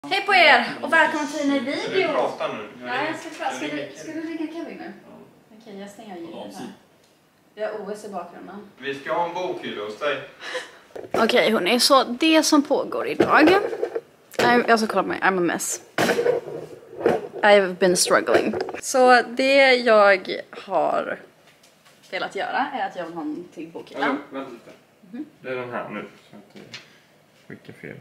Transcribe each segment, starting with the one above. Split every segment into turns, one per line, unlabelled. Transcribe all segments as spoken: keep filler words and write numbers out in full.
Hej på er och välkomna till en ny video.
Ska vi prata nu?
Ja, jag ska prata. Ska du, ska du ringa Kevin nu? Ja. Okej, jag stänger ljudet här. Vi har O S i bakgrunden.
Vi ska ha en bokhylla hos dig.
Okej okay, hörni, så det som pågår idag. Jag ska kolla på mig, I'm a mess. I've been struggling. Så det jag har velat göra är att jag vill ha en till bokhylla.
Alltså, vänta lite. Mm-hmm. Det är den här nu, så att det skickar fel.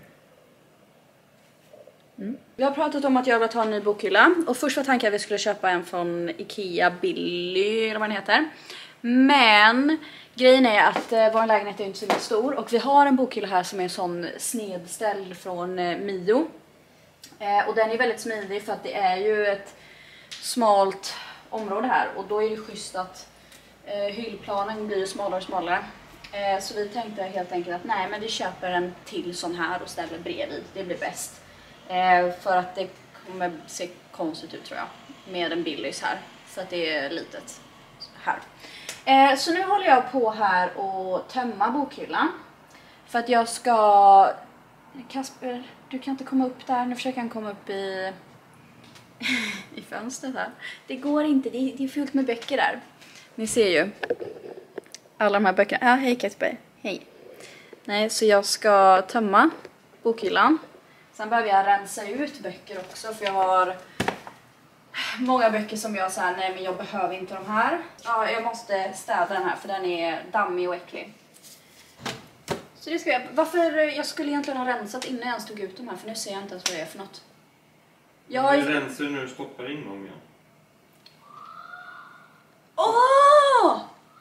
Mm. Vi har pratat om att jag vill ta en ny bokhylla. Och först var tanken att vi skulle köpa en från Ikea Billy, eller vad den heter. Men grejen är att eh, vår lägenhet är inte så stor. Och vi har en bokhylla här som är sån snedställd från eh, Mio. Eh, och den är väldigt smidig för att det är ju ett smalt område här. Och då är det schysst att eh, hyllplanen blir smalare och smalare. Eh, så vi tänkte helt enkelt att nej, men vi köper en till sån här och ställer bredvid. Det blir bäst. Eh, för att det kommer se konstigt ut tror jag. Med en Billys här. Så att det är litet här. Eh, så nu håller jag på här och tömma bokhyllan. För att jag ska... Kasper, du kan inte komma upp där. Nu försöker han komma upp i... i fönstret här. Det går inte, det är, det är fullt med böcker där. Ni ser ju. Alla de här böckerna. Ja, hej Kasper. Hej. Nej, så jag ska tömma bokhyllan. Sen behöver jag rensa ut böcker också för jag har många böcker som jag säger nej men jag behöver inte de här. Ja, jag måste städa den här för den är dammig och äcklig. Så det ska jag. Varför jag skulle egentligen ha rensat innan jag ens tog ut de här för nu ser jag inte ens vad det är för något.
Jag du rensar när du stoppar in dem igen.
Åh!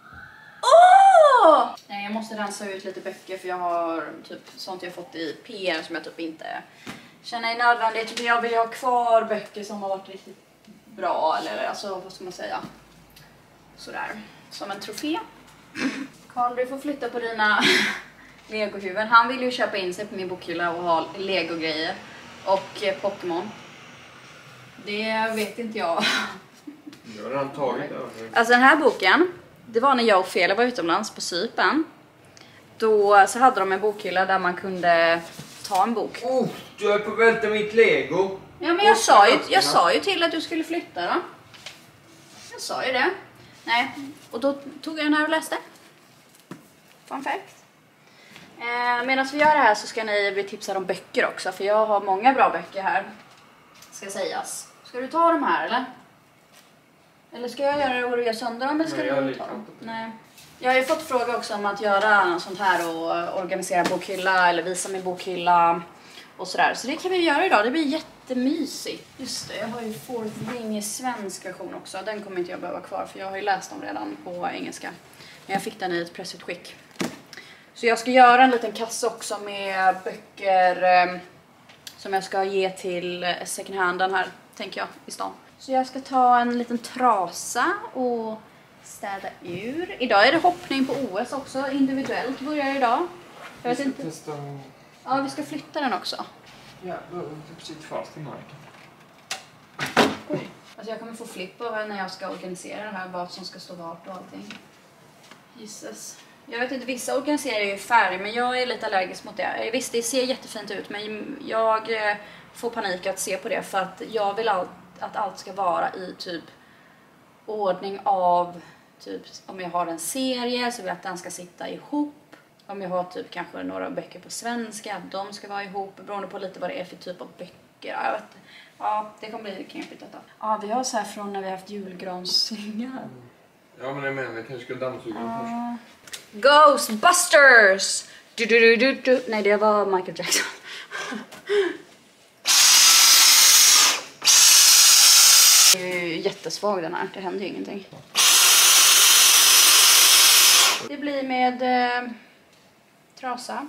Åh! Nej, jag måste rensa ut lite böcker för jag har typ sånt jag fått i P R som jag typ inte känner är nödvändigt. Men jag vill ha kvar böcker som har varit riktigt bra eller alltså vad ska man säga. Sådär, som en trofé. Carl, du får flytta på dina Lego-huvuden. Han vill ju köpa in sig på min bokhylla och ha Lego-grejer och eh, Pokémon. Det vet inte jag.
Jag har redan tagit det.
Alltså den här boken, det var när jag och Fela var utomlands på Cypern. Då så hade de en bokhylla där man kunde ta en bok.
Oh, du är på att välta mitt Lego.
Ja, men jag sa, ju, jag sa ju till att du skulle flytta då. Jag sa ju det. Nej, och då tog jag den här och läste. Fun fact. Eh, medan vi gör det här så ska ni bli tipsade om böcker också. För jag har många bra böcker här. Ska sägas. Ska du ta dem här eller? Eller ska jag göra det och göra sönder dem eller ska
Nej,
du ta dem? Nej. Jag har ju fått fråga också om att göra sånt här och organisera bokhylla eller visa min bokhylla och sådär. Så det kan vi göra idag, det blir jättemysigt. Just det, jag har ju Fourth Ring i svensk version också. Den kommer inte jag behöva kvar för jag har ju läst dem redan på engelska. Men jag fick den i ett pressutskick. Så jag ska göra en liten kasse också med böcker eh, som jag ska ge till second handen här, tänker jag, i stan. Så jag ska ta en liten trasa och städa ur. Idag är det hoppning på O S också, individuellt börjar idag. Jag vet inte.
Testa...
Ja, vi ska flytta den också.
Ja, du sitter fast i marken.
Oj. Alltså jag kommer få flipp över när jag ska organisera det här, vad som ska stå vart och allting. Jesus. Jag vet inte, vissa organiserar ju färg, men jag är lite allergisk mot det. Visst, det ser jättefint ut, men jag får panik att se på det för att jag vill allt, att allt ska vara i typ ordning av typ om jag har en serie så vill jag att den ska sitta ihop. Om jag har typ kanske några böcker på svenska, att de ska vara ihop beroende på lite vad det är för typ av böcker. Jag vet, ja, det kommer bli knepigt detta. Ja, vi har så här från när vi har haft julgransslingar.
Ja, men jag menar, vi kanske ska dammsuga dem först.
Ghostbusters! Du, du, du, du, du. Nej, det var Michael Jackson. Det är ju jättesvag den här, det händer ju ingenting. Det blir med eh, trasa.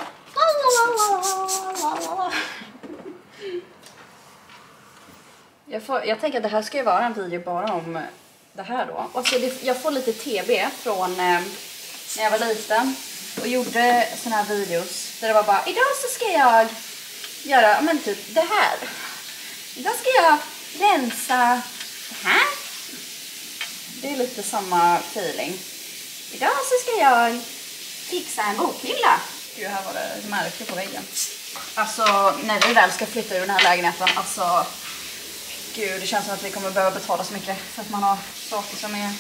Jag, får, jag tänker att det här ska ju vara en video bara om det här då. Och så det, jag får lite T B från eh, när jag var liten och gjorde såna här videos där det var bara, idag så ska jag göra, men typ det här. Idag ska jag rensa det här. Det är lite samma feeling. Idag så ska jag fixa en bokhylla. Gud, här var det märke på väggen. Alltså när vi väl ska flytta ur den här lägenheten, alltså gud, det känns som att vi kommer behöva betala så mycket för att man har saker som är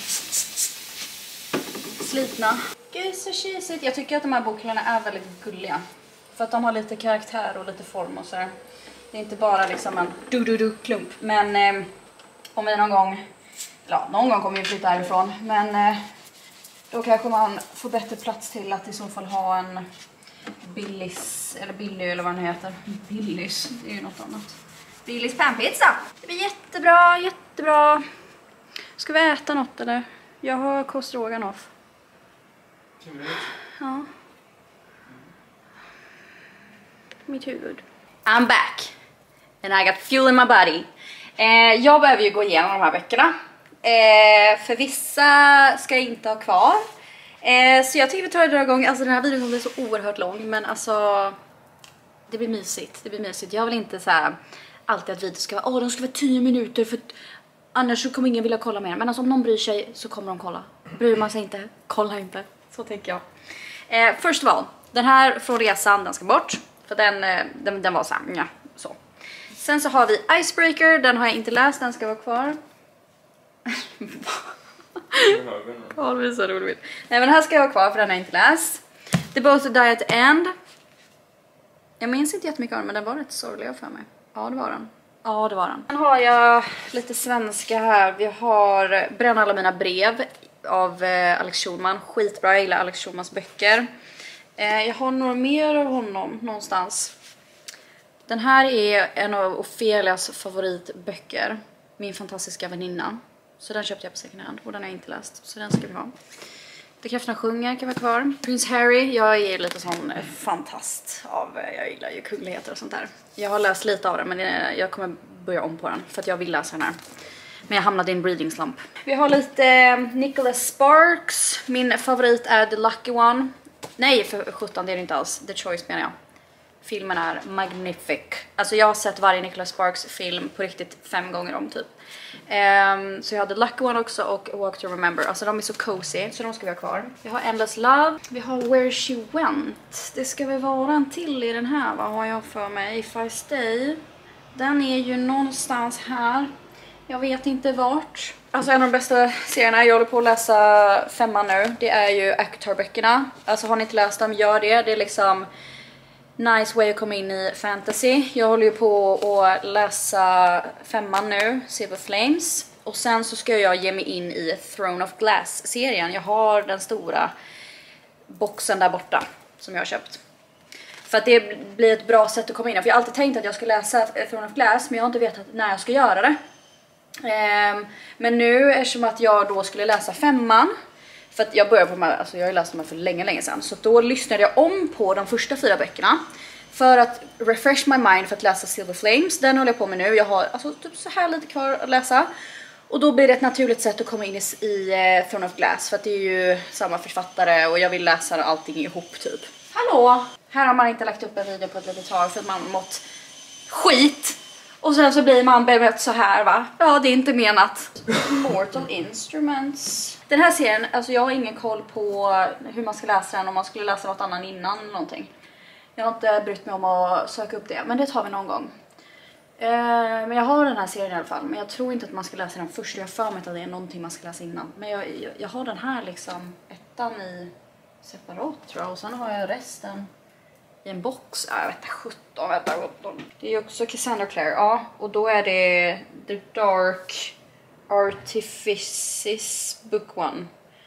slitna. Gud så kisigt. Jag tycker att de här bokhyllorna är väldigt gulliga. För att de har lite karaktär och lite form och sådär. Det är inte bara liksom en du-du-du-klump. Men eh, om vi någon gång, ja någon gång kommer vi flytta härifrån. Men eh, då kanske man får bättre plats till att i så fall ha en Billys, eller Billy eller vad den heter. Billys, det är ju något annat. Billys panpizza. Det blir jättebra, jättebra. Ska vi äta något eller? Jag har kostroganoff. Ja. Mitt huvud. I'm back. And I got fuel in my body. Eh, jag behöver ju gå igenom de här böckerna. Eh, för vissa ska jag inte ha kvar. Eh, så jag tycker vi tar det igång. Alltså den här videon kommer bli så oerhört lång. Men alltså det blir mysigt. Det blir mysigt. Jag vill inte så här alltid att videon ska vara, åh de ska vara tio minuter för annars så kommer ingen vilja kolla mer. Men alltså om någon bryr sig så kommer de kolla. Bryr man sig inte, kolla inte. Så tänker jag. Eh, först av all, den här från resan, den ska bort. För den, eh, den, den var så här, ja, så. Sen så har vi Icebreaker, den har jag inte läst, den ska vara kvar. Ja, det är så roligt. Nej men den här ska jag ha kvar för den har jag inte läst. The Boat to Die at the End. Jag minns inte jättemycket av den men den var rätt sorglig för mig. Ja det var den. Ja det var den. Sen har jag lite svenska här. Vi har Bränna alla mina brev av eh, Alex Schulman. Skitbra, jag gillar Alex Schulmans böcker. Eh, jag har några mer av honom någonstans. Den här är en av Ophelias favoritböcker. Min fantastiska väninna. Så den köpte jag på second hand och den har jag inte läst. Så den ska vi ha. Det krafterna sjunger kan vara kvar. Prince Harry, jag är lite sån fantast av, jag gillar ju kungligheter och sånt där. Jag har läst lite av den men jag kommer börja om på den för att jag vill läsa den här. Men jag hamnade i en breeding slump. Vi har lite Nicholas Sparks. Min favorit är The Lucky One. Nej för sjutton, det är det inte alls. The Choice menar jag. Filmen är magnific. Alltså jag har sett varje Nicholas Sparks film på riktigt fem gånger om typ. Um, så jag hade Lucky One också och Walk to Remember. Alltså de är så cozy så de ska vi ha kvar. Vi har Endless Love. Vi har Where She Went. Det ska väl vara en till i den här. Vad har jag för mig? If I Stay. Den är ju någonstans här. Jag vet inte vart. Alltså en av de bästa serierna, jag håller på att läsa femman nu. Det är ju Akatar-böckerna. Alltså har ni inte läst dem, gör det. Det är liksom nice way att komma in i fantasy. Jag håller ju på att läsa femman nu, Silver Flames. Och sen så ska jag ge mig in i Throne of Glass-serien. Jag har den stora boxen där borta som jag har köpt. För att det blir ett bra sätt att komma in. För jag har alltid tänkt att jag ska läsa Throne of Glass men jag har inte vetat när jag ska göra det. Um, men nu eftersom att jag då skulle läsa femman. För att jag började på med, alltså jag har läst dem för länge länge sedan. Så då lyssnade jag om på de första fyra böckerna. För att refresh my mind för att läsa Silver Flames. Den håller jag på med nu. Jag har alltså typ så här lite kvar att läsa. Och då blir det ett naturligt sätt att komma in i, i uh, Throne of Glass. För att det är ju samma författare och jag vill läsa allting ihop typ. Hallå! Här har man inte lagt upp en video på ett litet tag för att man mått skit. Och sen så blir man bemött så här va? Ja, det är inte menat. Mortal Instruments. Den här serien, alltså jag har ingen koll på hur man ska läsa den om man skulle läsa något annat innan eller någonting. Jag har inte brytt mig om att söka upp det, men det tar vi någon gång. Eh, men jag har den här serien i alla fall, men jag tror inte att man ska läsa den först. Jag har för mig att det är någonting man ska läsa innan. Men jag, jag, jag har den här liksom ettan i separat tror jag och sen har jag resten i en box. Ja, jag vet inte, sjutton, vänta, sjutton. Det är också Cassandra Clare, ja. Och då är det The Dark Artifices Book One.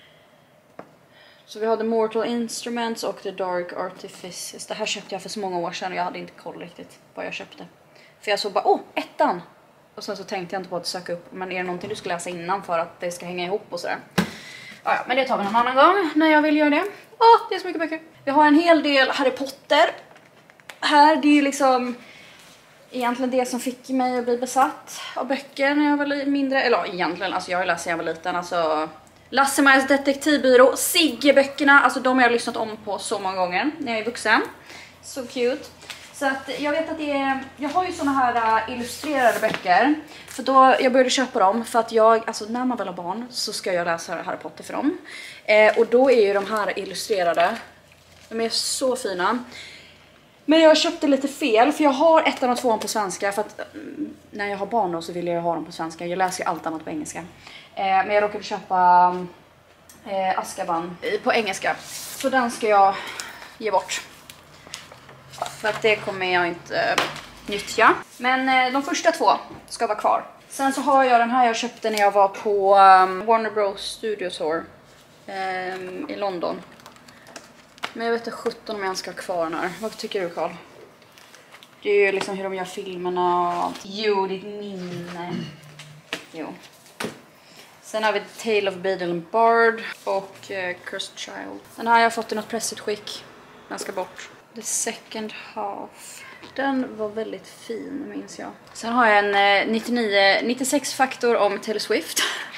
Så vi har The Mortal Instruments och The Dark Artifices. Det här köpte jag för så många år sedan och jag hade inte koll riktigt vad jag köpte. För jag såg bara, åh, ettan! Och sen så tänkte jag inte på att söka upp. Men är det någonting du ska läsa innan för att det ska hänga ihop och sådär? Ja, men det tar vi någon annan gång när jag vill göra det. Åh, det är så mycket böcker. Vi har en hel del Harry Potter. Här, det är ju liksom egentligen det som fick mig att bli besatt av böcker när jag var mindre. Eller egentligen, alltså jag har läst när jag var liten. Alltså Lasse-Majas detektivbyrå, Sigge-böckerna. Alltså de har jag lyssnat om på så många gånger när jag är vuxen. Så cute. Så att jag vet att det är, jag har ju såna här uh, illustrerade böcker. För då, jag började köpa dem för att jag, alltså när man väl har barn så ska jag läsa Harry Potter för dem. Eh, och då är ju de här illustrerade, de är så fina. Men jag köpte lite fel för jag har ettan och tvåan på svenska för att mm, när jag har barn då så vill jag ha dem på svenska. Jag läser ju allt annat på engelska. Eh, men jag råkade köpa eh, Azkaban på engelska. Så den ska jag ge bort. För att det kommer jag inte eh, nyttja. Men eh, de första två ska vara kvar. Sen så har jag den här jag köpte när jag var på um, Warner Bros Studio Tour um, i London. Men jag vet inte sjutton om jag ska ha kvar den här. Vad tycker du, Carl? Det är ju liksom hur de gör filmerna. Jo, ditt minne. Jo. Sen har vi Tale of Beedle and Bard och uh, Cursed Child. Den här har jag fått i något pressigt skick. Den ska bort. The Second Half. Den var väldigt fin, minns jag. Sen har jag en eh, nittionio, nittiosex faktor om Taylor Swift.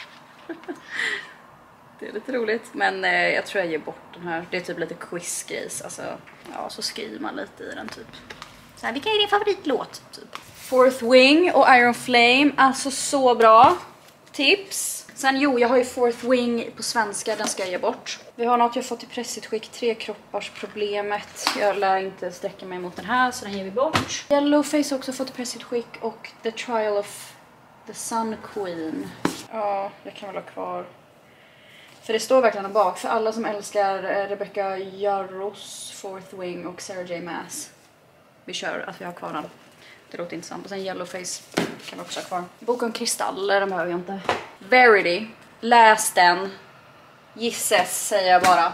Det är lite roligt, men eh, jag tror jag ger bort den här. Det är typ lite quizgrejs, alltså ja, så skriver man lite i den typ. Så här, vilken är din favoritlåt? Typ. Fourth Wing och Iron Flame, alltså så bra. Tips. Sen jo, jag har ju Fourth Wing på svenska, den ska jag ge bort. Vi har något jag fått i pressigt skick, tre kroppars problemet. Jag lär inte sträcka mig mot den här så den ger vi bort. Yellowface har också fått i pressigt skick och The Trial of the Sun Queen. Ja, jag kan väl ha kvar. För det står verkligen där bak, för alla som älskar Rebecca Yarros, Fourth Wing och Sarah J Maas. Vi kör att vi har kvar den. Det låter intressant. Och sen Yellowface kan vi också ha kvar. Bok om kristaller, de behöver jag inte. Verity. Läs den. Gisses, säger jag bara.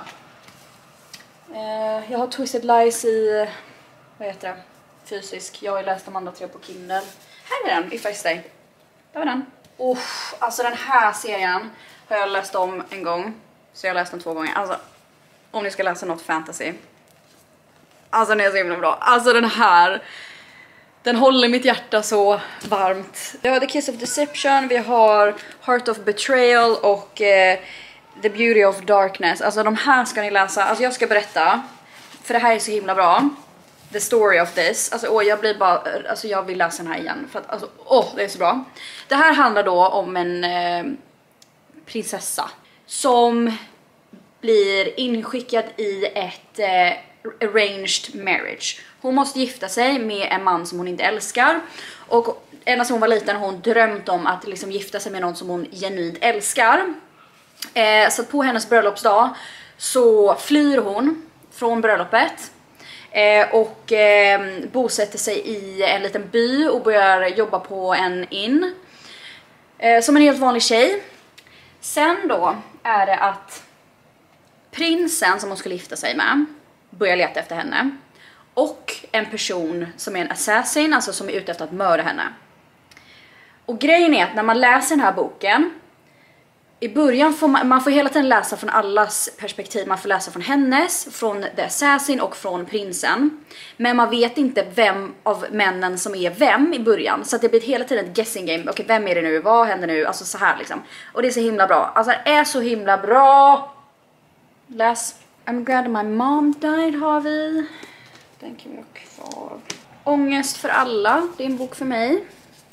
Eh, jag har Twisted Lies i... Vad heter det? Fysisk. Jag har ju läst de andra tre på Kindle. Här är den, If I Stay. Där var den. Oh, alltså den här serien har jag läst om en gång. Så jag har läst den två gånger. Alltså, om ni ska läsa något fantasy. Alltså den är så himla bra. Alltså den här... Den håller mitt hjärta så varmt. Vi har The Kiss of Deception, vi har Heart of Betrayal och eh, The Beauty of Darkness. Alltså de här ska ni läsa. Alltså jag ska berätta, för det här är så himla bra. The story of this. Alltså åh, jag blir bara, alltså jag vill läsa den här igen. För att, alltså åh, det är så bra. Det här handlar då om en eh, prinsessa som blir inskickad i ett eh, arranged marriage. Hon måste gifta sig med en man som hon inte älskar. Och ända sedan hon var liten har hon drömt om att liksom gifta sig med någon som hon genuint älskar. Eh, så på hennes bröllopsdag så flyr hon från bröllopet. Eh, och eh, bosätter sig i en liten by och börjar jobba på en inn. Eh, som en helt vanlig tjej. Sen då är det att prinsen som hon skulle gifta sig med börjar leta efter henne. Och en person som är en assassin, alltså som är ute efter att mörda henne. Och grejen är att när man läser den här boken, i början får man, man får hela tiden läsa från allas perspektiv. Man får läsa från hennes, från the assassin och från prinsen. Men man vet inte vem av männen som är vem i början. Så att det blir hela tiden ett guessing game. Okej, vem är det nu? Vad händer nu? Alltså så här liksom. Och det är så himla bra. Alltså det är så himla bra. Läs. I'm glad my mom died har vi. Den kan vi ha kvar. Ångest för alla. Det är en bok för mig.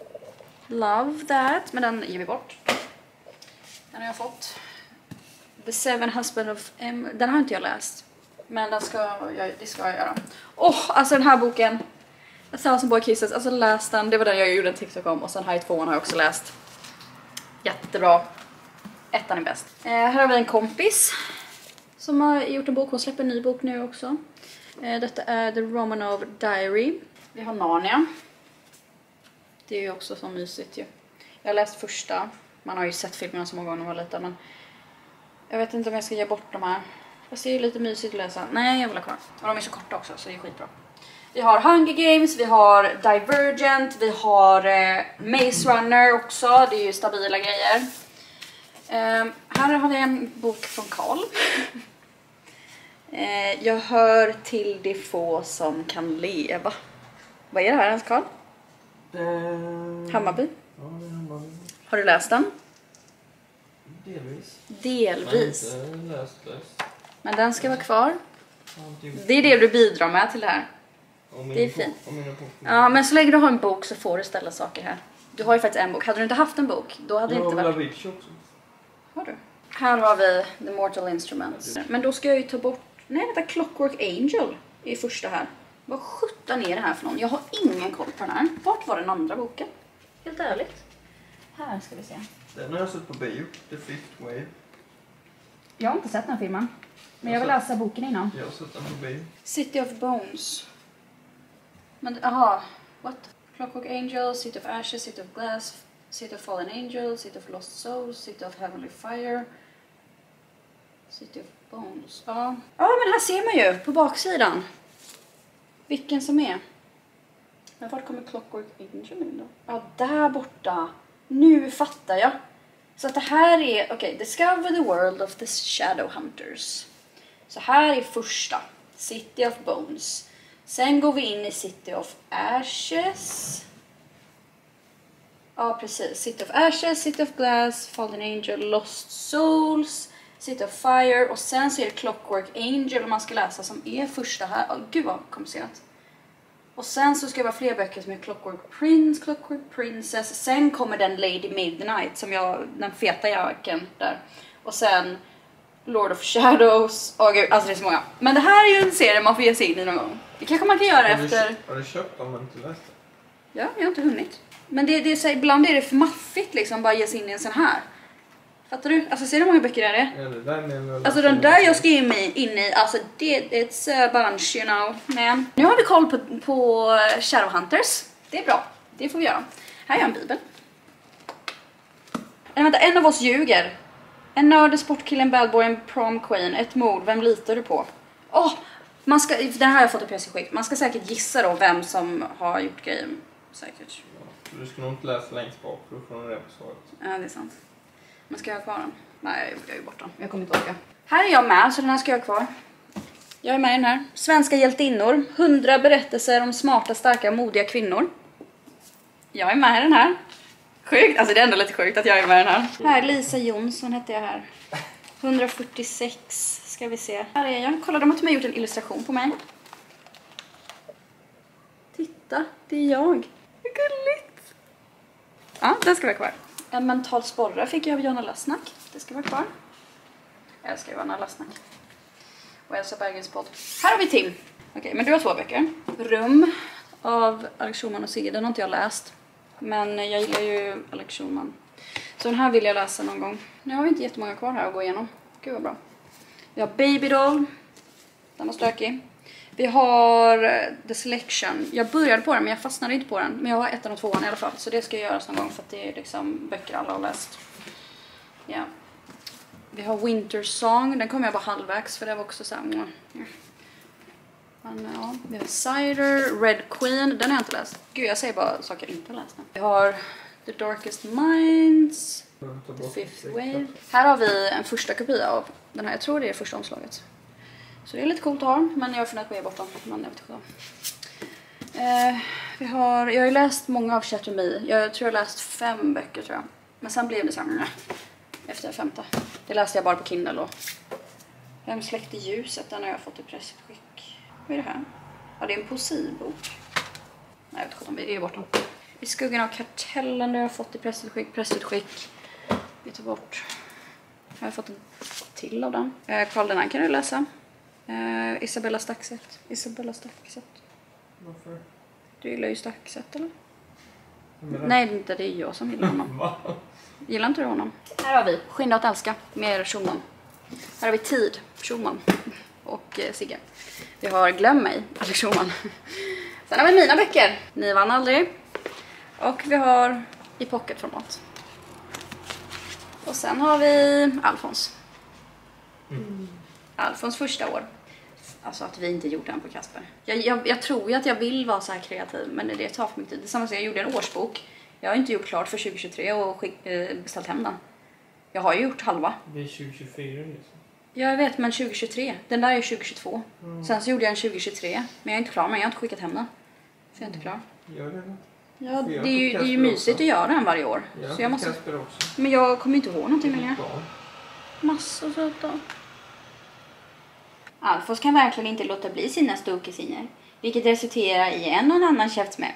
Love that. Men den ger vi bort. Den har jag fått. The Seven Husband of M. Den har inte jag läst. Men den ska jag, det ska jag göra. Åh, oh, alltså den här boken. A Thousand Boy Kisses. Alltså läs den. Det var den jag gjorde en TikTok om. Och sen här i tvåan har jag också läst. Jättebra. Ettan är bäst. Eh, här har vi en kompis. Som har gjort en bok. Hon släpper en ny bok nu också. Eh, detta är The Romanov Diary. Vi har Narnia. Det är ju också så mysigt ju. Jag har läst första. Man har ju sett filmerna så många gånger när man var liten. Men jag vet inte om jag ska ge bort de här. Jag ser ju lite mysigt att läsa. Nej, jag vill ha kvar. Och de är så korta också, så det är skitbra. Vi har Hunger Games, vi har Divergent, vi har eh, Maze Runner också. Det är ju stabila grejer. Eh, här har vi en bok från Carl. eh, jag hör till de få som kan leva. Vad är det här ens, Carl?
Uh,
Hammarby?
Ja, det är Hammarby.
Har du läst den?
Delvis.
Delvis.
Nej, inte läst, läst.
Men den ska vara kvar. Det är det du bidrar med till det här. Det är fint. Ja, men så länge du har en bok så får du ställa saker här. Du har ju faktiskt en bok. Hade du inte haft en bok, då hade det inte varit...
Witch också.
Har du? Här har vi The Mortal Instruments. Men då ska jag ju ta bort... Nej, vänta, Clockwork Angel är första här. Vad sjutton är det här för någon? Jag har ingen koll på den här. Vart var den andra boken? Helt ärligt. Här ska vi se.
Den har jag sett på bio. The Fifth Wave.
Jag har inte sett den här filmen. Men jag vill läsa boken innan.
Jag har sett den på bio.
City of Bones. Men, aha. What? Clockwork Angel, City of Ashes, City of Glass, City of Fallen Angels, City of Lost Souls, City of Heavenly Fire, City of Bones. Ja. Ja, men här ser man ju på baksidan vilken som är. Men vart kommer Clockwork Angel in då? Ja, där borta. Nu fattar jag. Så att det här är, okej, okay, Discover the World of the Shadowhunters. Så här är första, City of Bones. Sen går vi in i City of Ashes. Ja, precis. City of Ashes, City of Glass, Fallen Angel, Lost Souls, City of Fire. Och sen så är det Clockwork Angel om man ska läsa som är första här. Oh, gud vad komplicerat. Och sen så ska det vara fler böcker som är Clockwork Prince, Clockwork Princess. Sen kommer den Lady Midnight som jag, den feta jaken där. Och sen Lord of Shadows. Åh gud, alltså det är så många. Men det här är ju en serie man får ge sig in i någon gång. Det kanske man kan göra
har
efter...
Du, har du köpt dem men inte läst det?
Ja, jag har inte hunnit. Men det, det är så, ibland är det för maffigt liksom, bara ge sig in i en sån här. Fattar du? Alltså ser du hur många böcker det är?
Ja, det där är
alltså den där jag ska in i, in i alltså det it's a bunch, you know. Men nu har vi koll på, på Shadowhunters. Det är bra, det får vi göra. Här är en bibel. En, vänta, en av oss ljuger. En nörd, en sportkillen, bad boy, en prom queen, ett mord, vem litar du på? Åh, oh, man ska, det här har jag fått i pressskick. Man ska säkert gissa då vem som har gjort grejen. Säkert.
Ja, du ska nog inte läsa längst bak för då får du reda på svaret.
Ja, det är sant. Men ska jag ha kvar den? Nej, jag är ju borta. Jag kommer inte orka. Här är jag med, så den här ska jag ha kvar. Jag är med i den här. Svenska hjältinnor. hundra berättelser om smarta, starka, modiga kvinnor. Jag är med i den här. Sjukt, alltså det är ändå lite sjukt att jag är med i den här. Här, Lisa Jonsson heter jag här. hundrafyrtiosex ska vi se. Här är jag. Kolla, de har till och med gjort en illustration på mig. Titta, det är jag. Hur gulligt. Ja, den ska vara kvar. En mental sporre fick jag av Jonna Lassnack. Det ska vara kvar. Jag älskar Jonna Lassnack. Och Elsa Bergens podd. Här har vi Tim. Okej, okay, men du har två böcker. Rum av Alex Schulman och Sigge. Den har inte jag läst. Men jag gillar ju Alex Schulman. Så den här vill jag läsa någon gång. Nu har vi inte jättemånga kvar här att gå igenom. Gud vad bra. Vi har Baby Doll. Den var stökig. Vi har The Selection. Jag började på den men jag fastnade inte på den. Men jag har ettan och tvåan i alla fall. Så det ska göras någon gång för att det är liksom böcker alla har läst. Ja. Vi har Winter Song. Den kommer jag bara halvvägs för det var också så här. Ja. Men ja. Vi har Cider. Red Queen. Den har jag inte läst. Gud, jag säger bara saker jag inte har läst. Vi har The Darkest Minds. The Fifth Wave. Här har vi en första kopia av den här. Jag tror det är första omslaget. Så det är lite coolt att ha, men jag har funderat på att ge bort dem. Men jag vet inte. Eh, vi har, jag har ju läst många av Chateau Me. Jag tror jag har läst fem böcker tror jag. Men sen blev det så här, nej, efter femte. Det läste jag bara på Kindle och Vem släckte ljuset? Den har jag fått i pressskick. Vad är det här? Ja, det är en poesibok. Nej, jag vet inte om vi är bort dem. I skuggan av kartellen har jag fått i pressutskick. Pressutskick. Vi tar bort. Jag har fått en till av den. Eh, Karl den här kan du läsa. Eh, Isabella Staxet. Isabella Staxet.
Varför?
Du gillar ju Staxet, eller? Nej, inte det är jag som gillar honom. Gillar inte du honom? Här har vi Skynda att älska med Schulman. Här har vi Tid, Schulman och eh, Sigge. Vi har Glöm mig, Alex Schulman. Sen har vi mina böcker. Ni vann aldrig. Och vi har i pocketformat. Och sen har vi Alfons.
Mm.
Alfons första år. Alltså att vi inte gjorde den på Kasper. Jag, jag, jag tror ju att jag vill vara så här kreativ, men det tar för mycket tid. Det samma som jag gjorde en årsbok. Jag har inte gjort klart för tjugo tjugotre och skick, eh, beställt hem den. Jag har ju gjort halva.
Det är tjugo tjugofyra liksom.
Jag vet, men tjugo tjugotre. Den där är tjugo tjugotvå. Mm. Sen så gjorde jag en tjugo tjugotre. Men jag är inte klar, men jag har inte skickat hem den. Så jag är inte klar.
Gör det då?
Ja, det är ju, det är ju mysigt också att göra den varje år.
Ja,
så jag måste...
också.
Men jag kommer inte ihåg någonting längre. Massor söta. Alfons kan verkligen inte låta bli sina storkusiner. Vilket resulterar i en och en annan käftsmäll.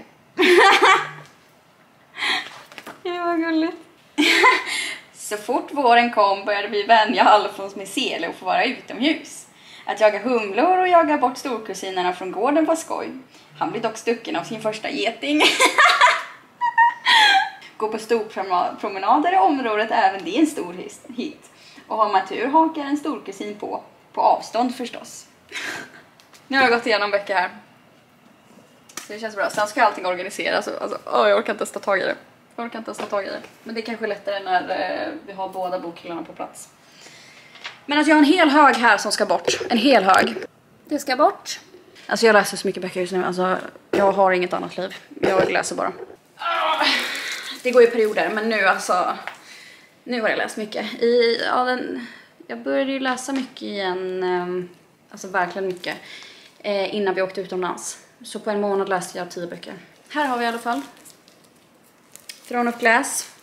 Det var gulligt. Så fort våren kom började vi vänja Alfons med sele och få vara utomhus. Att jaga humlor och jaga bort storkusinerna från gården var skoj. Han blir dock stucken av sin första geting. Gå på storpromenader i området, även det är en stor hit. Och har man tur hakar en storkusin på. På avstånd förstås. Nu har jag gått igenom böcker här. Så det känns bra. Sen ska allting organiseras. Alltså, åh, jag orkar inte ens ta tag i det. Jag orkar inte ens ta tag i det. Men det är kanske lättare när eh, vi har båda bokhyllarna på plats. Men att jag har en hel hög här som ska bort. En hel hög. Det ska bort. Alltså jag läser så mycket böcker just nu. Alltså jag har inget annat liv. Jag läser bara. Det går i perioder. Men nu alltså. Nu har jag läst mycket. I, ja, den, jag började ju läsa mycket igen. Eh, alltså verkligen mycket. Eh, innan vi åkte utomlands. Så på en månad läste jag tio böcker. Här har vi i alla fall. Throne of Glass.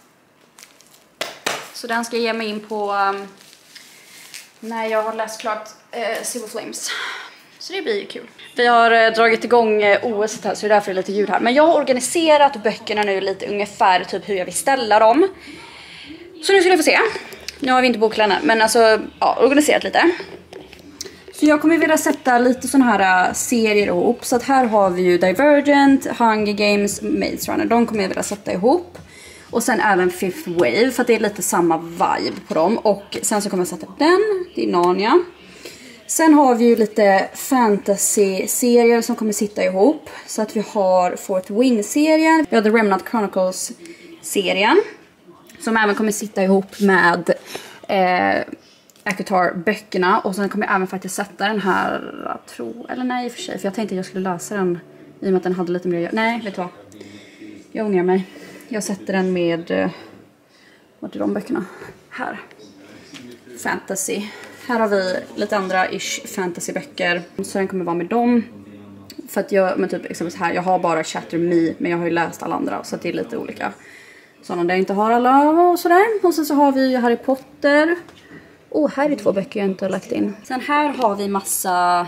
Så den ska jag ge mig in på um, när jag har läst klart uh, Silver Flames. Så det blir ju kul. Vi har uh, dragit igång uh, O S här, så det är därför det är lite ljud här. Men jag har organiserat böckerna nu lite ungefär typ hur jag vill ställa dem. Så nu ska ni få se. Nu har vi inte bokhyllan, men alltså ja, organiserat lite. Så jag kommer vilja sätta lite såna här uh, serier ihop. Så att här har vi ju Divergent, Hunger Games, Maze Runner. De kommer jag vilja sätta ihop. Och sen även Fifth Wave, för att det är lite samma vibe på dem. Och sen så kommer jag sätta den, det är Narnia. Sen har vi ju lite fantasy-serier som kommer sitta ihop. Så att vi har Fourth Wing-serien. Vi har The Remnant Chronicles-serien. Som även kommer sitta ihop med eh, ACOTAR-böckerna. Och sen kommer jag även faktiskt sätta den här, jag tror, eller nej i och för sig. För jag tänkte att jag skulle läsa den i och med att den hade lite mer att göra. Nej, vet du vad? Jag ångrar mig. Jag sätter den med, uh, vad är de böckerna? Här. Fantasy. Här har vi lite andra ish fantasyböcker. Så den kommer vara med dem. För att jag, men typ exempelvis här, jag har bara Chatter Me. Men jag har ju läst alla andra, så att det är lite olika. Sådana där jag inte har alla och sådär. Och sen så har vi Harry Potter. Åh, oh, här är två böcker jag inte har lagt in. Sen här har vi massa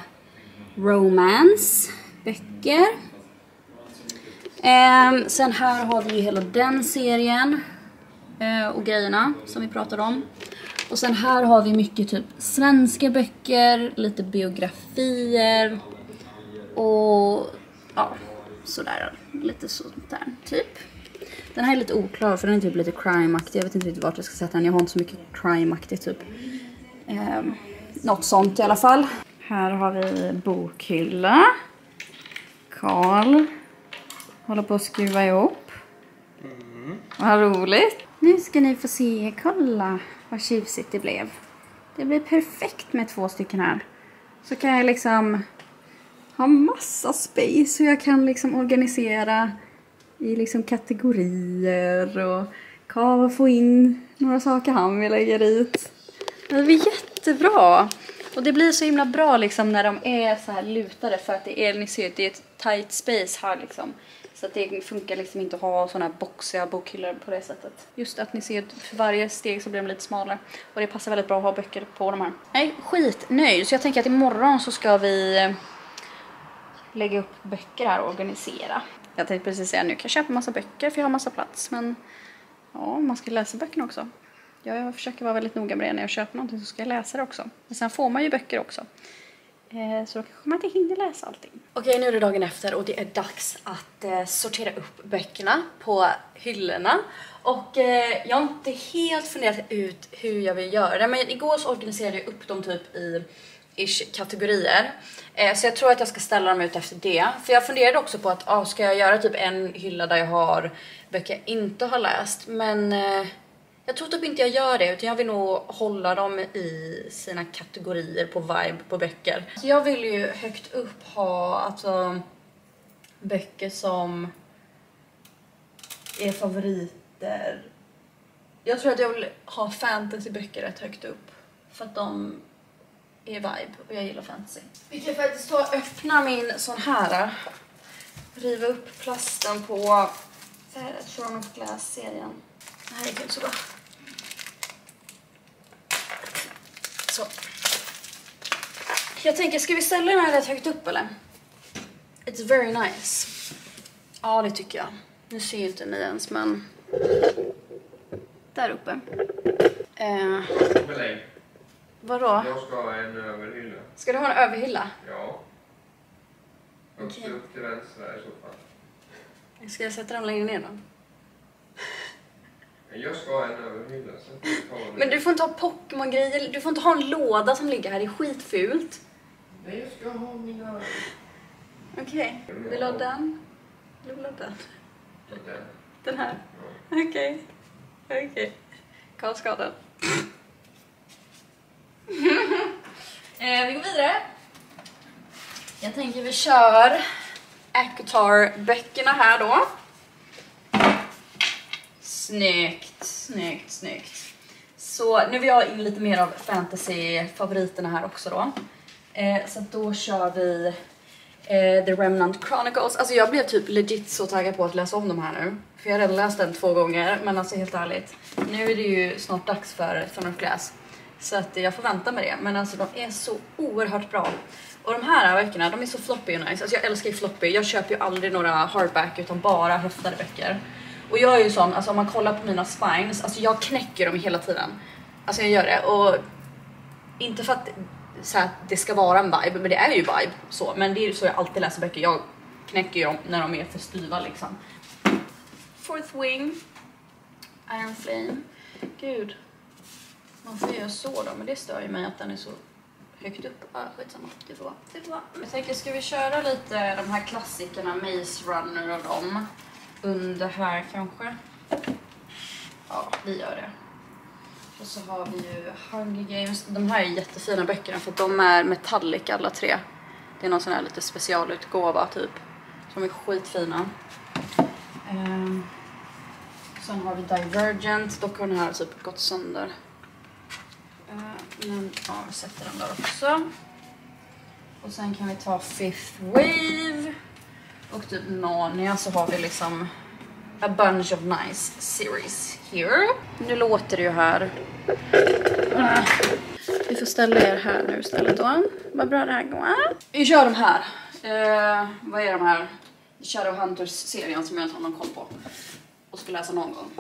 romance böcker. Um, sen här har vi ju hela den serien uh, och grejerna som vi pratade om. Och sen här har vi mycket typ svenska böcker, lite biografier och ja, sådär, lite sånt där typ. Den här är lite oklar för den är typ lite crime-aktig. Jag vet inte riktigt vart jag ska sätta den. Jag har inte så mycket crime-aktigt typ. Um, något sånt i alla fall. Här har vi bokhylla. Karl håller på att skruva ihop. Mm. Vad roligt. Nu ska ni få se, kolla vad tjusigt det blev. Det blir perfekt med två stycken här. Så kan jag liksom ha massa space. Och jag kan liksom organisera i liksom kategorier. Och Karl få in några saker han vill lägga dit. Det blir jättebra. Och det blir så himla bra liksom när de är så här lutade. För att det är, ni ser, det är ett tight space här liksom. Så att det funkar liksom inte att ha såna här boxiga bokhyllor på det sättet. Just att ni ser för varje steg så blir de lite smalare. Och det passar väldigt bra att ha böcker på de här. Nej, skitnöjd. Så jag tänker att imorgon så ska vi lägga upp böcker här och organisera. Jag tänkte precis säga nu kan jag köpa massa böcker för jag har massa plats. Men ja, man ska läsa böckerna också. Jag försöker vara väldigt noga med det när jag köper någonting så ska jag läsa det också. Men sen får man ju böcker också. Så då kanske man inte hinner läsa allting. Okej, nu är det dagen efter och det är dags att eh, sortera upp böckerna på hyllorna. Och eh, jag har inte helt funderat ut hur jag vill göra det. Men igår så organiserade jag upp dem typ i ish kategorier. Eh, så jag tror att jag ska ställa dem ut efter det. För jag funderade också på att ah, ska jag göra typ en hylla där jag har böcker jag inte har läst. Men... Eh, Jag tror typ inte jag gör det, utan jag vill nog hålla dem i sina kategorier på vibe på böcker. Så jag vill ju högt upp ha alltså, böcker som är favoriter. Jag tror att jag vill ha fantasyböcker rätt högt upp. För att de är vibe och jag gillar fantasy. Vi kan faktiskt ta och öppna min sån här. Riva upp plasten på Throne of Glass-serien. Det här är kul så bra. Så. Jag tänker, ska vi ställa den här rätt högt upp eller? It's very nice. Ja, det tycker jag. Nu ser inte ni ens, men... Där uppe. Eh. Vadå?
Jag ska ha en överhylla.
Ska du ha en överhylla?
Ja. Högst
Okej.
upp till vänster i så fall.
Ska jag sätta den längre ner då?
Jag ska ha en överhylla. Så tar
Men du får inte ha Pokémon-grejer. Du får inte ha en låda som ligger här. Det är skitfult.
Nej, jag ska ha mina...
Okej. Okay. Vill du ha den? Vill du ha den?
Den.
Den här?
Ja.
Okej. Okay. Okej. Okay. Karl ska ha den. eh, vi går vidare. Jag tänker vi kör Akutar-böckerna här då. Snyggt, snyggt, snyggt. Så nu vill jag in lite mer av fantasy-favoriterna här också då. Eh, så då kör vi eh, The Remnant Chronicles. Alltså jag blev typ legit så taggad på att läsa om de här nu. För jag har redan läst den två gånger, men alltså helt ärligt. Nu är det ju snart dags för Throne of Glass. Så att jag får vänta med det. Men alltså de är så oerhört bra. Och de här böckerna, de är så floppy och nice. Alltså jag älskar ju floppy. Jag köper ju aldrig några hardback utan bara häftade böcker. Och jag är ju sån, alltså om man kollar på mina spines, alltså jag knäcker dem hela tiden. Alltså jag gör det. Och inte för att, så här, det ska vara en vibe, men det är ju vibe så. Men det är ju så jag alltid läser böcker. Jag knäcker ju dem när de är för styva liksom. Fourth Wing. Iron Flame. Gud. Man får göra så då, men det stör ju mig att den är så högt upp. Ah, skitsamma. Det får vara. Det får vara. Jag tänker, ska vi köra lite de här klassikerna, Maze Runner och dem under här kanske? Ja, vi gör det. Och så har vi ju Hunger Games. De här är jättefina böckerna för att de är metallic alla tre. Det är någon sån här lite specialutgåva typ. Som är skitfina. Um, sen har vi Divergent. Dock har den här typ gått sönder. Uh, men ja, vi sätter den där också. Och sen kan vi ta Fifth Wave. Och typ Narnia, så har vi liksom a bunch of nice series here. Nu låter det ju här. Uh, vi får ställa er här nu istället då. Vad bra det här går. Vi kör de här. Uh, vad är de här? Shadowhunters-serien som jag inte har någon koll på. Och ska läsa någon gång.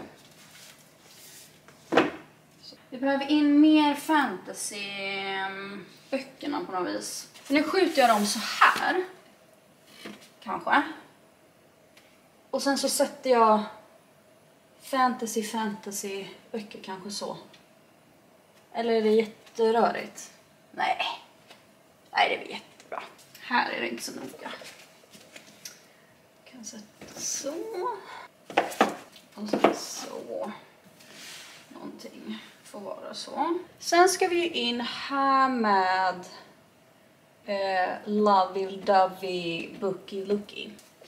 Så. Vi behöver in mer fantasy-böckerna på något vis. För nu skjuter jag dem så här. Kanske. Och sen så sätter jag fantasy, fantasy böcker kanske så. Eller är det jätterörigt? Nej. Nej, det är väl jättebra. Här är det inte så noga. Kan sätta så. Och sen så. Någonting får vara så. Sen ska vi in här med eh, Lovey Dovey Bookie Lookie.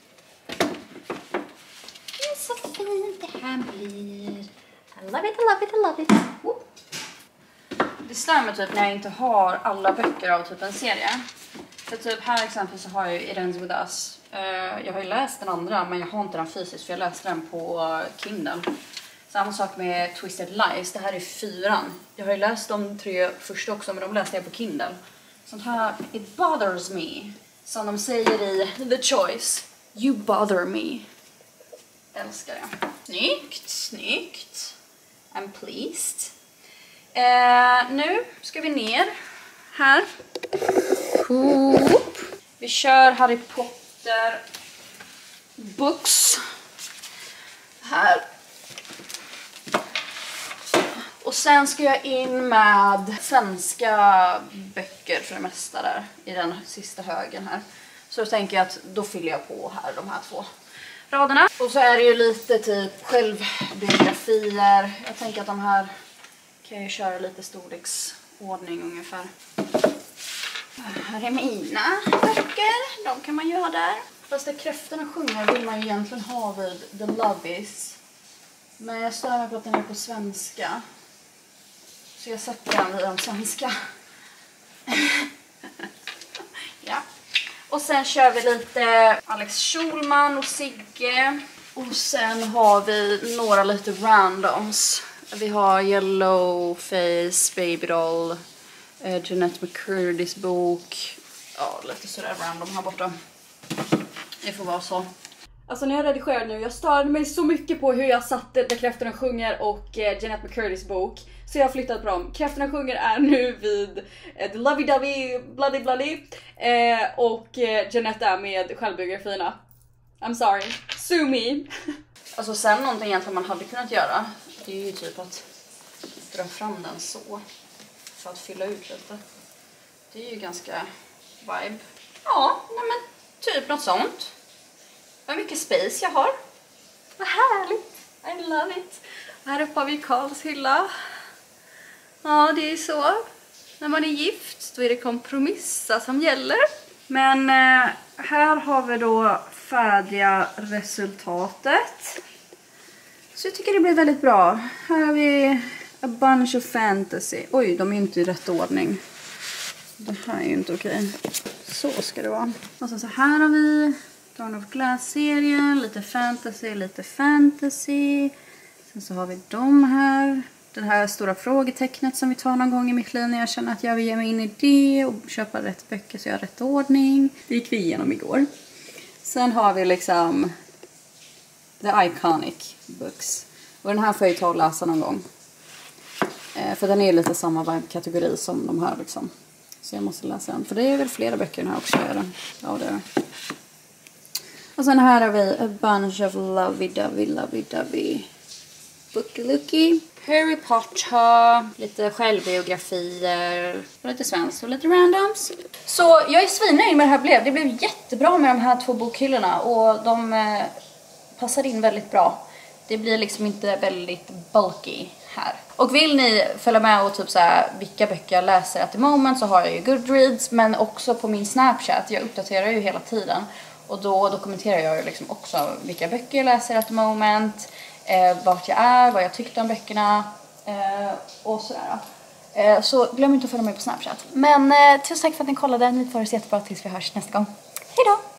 Det är så fint det här blir. I love it, I love it, I love it. Woo. Det stör mig typ när jag inte har alla böcker av typ en serie. För typ här exempel så har jag ju It Ends With Us. Uh, jag har ju läst den andra, men jag har inte den fysiskt för jag läste den på Kindle. Samma sak med Twisted Lies. Det här är fyran. Jag har ju läst de tre första också, men de läste jag på Kindle. Sånt här, it bothers me. Som de säger i The Choice. You bother me. Älskar det. Snyggt, snyggt. I'm pleased. Uh, nu ska vi ner här. Hoop. Vi kör Harry Potter books här. Och sen ska jag in med svenska böcker för det mesta där i den sista högen här. Så då tänker jag att då fyller jag på här de här två raderna. Och så är det ju lite typ självbiografier. Jag tänker att de här kan jag köra lite storleksordning ungefär. Här är mina böcker. De kan man ju ha där. Fast det kräftorna sjunger vill man ju egentligen ha vid The Lovies. Men jag stör mig på att den är på svenska. Så jag sätter den vid den svenska. Ja. Och sen kör vi lite Alex Schulman och Sigge. Och sen har vi några lite randoms. Vi har Yellowface, Babydoll, eh, Jeanette McCurdys bok. Ja, lite sådär random här borta. Det får vara så. Alltså när jag redigerar nu, jag störde mig så mycket på hur jag satte Där kräftorna sjunger och eh, Jeanette McCurdy's bok. Så jag har flyttat på dem. Kräftorna sjunger är nu vid eh, The Lovey-Dovey Bloody Bloody. Eh, och eh, Jeanette är med självbiografierna. I'm sorry. Sue me. Alltså sen någonting egentligen man hade kunnat göra. Det är ju typ att dra fram den så. För att fylla ut lite. Det är ju ganska vibe. Ja, nej men typ något sånt. Vad mycket space jag har. Vad härligt. I love it. Här uppe har vi Karls hylla. Ja, det är så. När man är gift, då är det kompromissa som gäller. Men eh, här har vi då färdiga resultatet. Så jag tycker det blir väldigt bra. Här har vi A Bunch of Fantasy. Oj, de är inte i rätt ordning. Det här är ju inte okej. Så ska det vara. Och så, så här har vi Throne of Glass-serien. Lite fantasy, lite fantasy. Sen så har vi de här. Den här stora frågetecknet som vi tar någon gång i mitt liv när jag känner att jag vill ge mig in i det. Och köpa rätt böcker så jag har rätt ordning. Det gick vi igenom igår. Sen har vi liksom The Iconic Books. Och den här får jag ju ta och läsa någon gång. Eh, för den är lite samma kategori som de här liksom. Så jag måste läsa den. För det är väl flera böcker den här också. Är det? Ja, det är det. Och sen här har vi A Bunch of Lovey-Dovey Lovey-Dovey Bookie-Lookie. Harry Potter. Lite självbiografier. Och lite svenskt och lite randoms. Så jag är svinnöjd med det här blev. Det blev jättebra med de här två bokhyllorna. Och de eh, passar in väldigt bra. Det blir liksom inte väldigt bulky här. Och vill ni följa med och typ så här, vilka böcker jag läser at the moment, så har jag ju Goodreads, men också på min Snapchat. Jag uppdaterar ju hela tiden. Och då dokumenterar jag ju liksom också vilka böcker jag läser at the moment, eh, vart jag är, vad jag tyckte om böckerna eh, och sådär. Eh, så glöm inte att följa mig på Snapchat. Men eh, tusen tack för att ni kollade. Ni får det så jättebra tills vi hörs nästa gång. Hej då!